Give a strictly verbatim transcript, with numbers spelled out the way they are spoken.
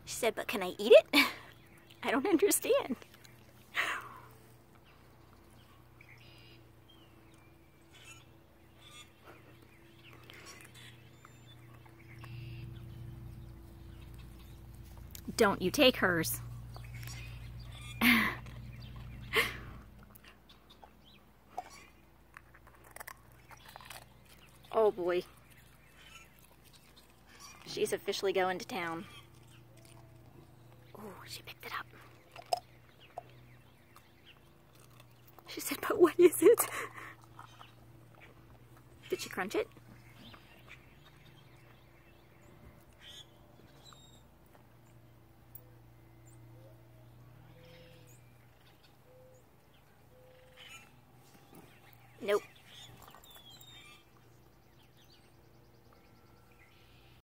She said, but can I eat it? I don't understand. Don't you take hers. Oh boy. She's officially going to town. Oh, she picked it up. She said, but what is it? Did she crunch it? Nope.